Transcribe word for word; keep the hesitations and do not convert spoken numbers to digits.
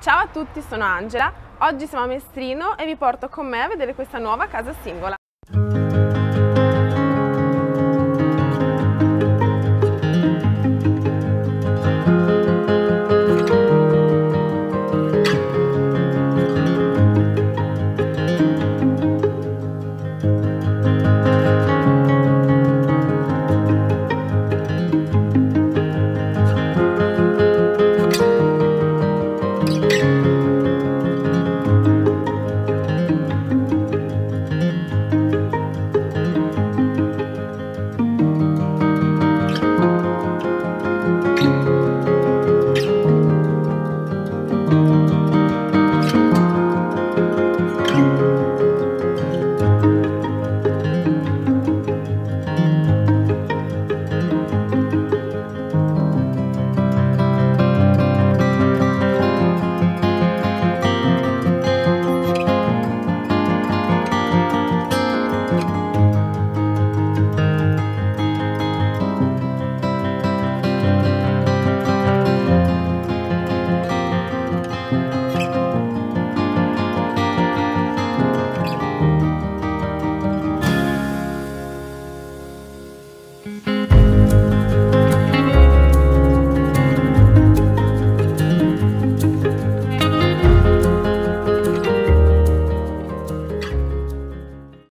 Ciao a tutti, sono Angela, oggi siamo a Mestrino e vi porto con me a vedere questa nuova casa singola.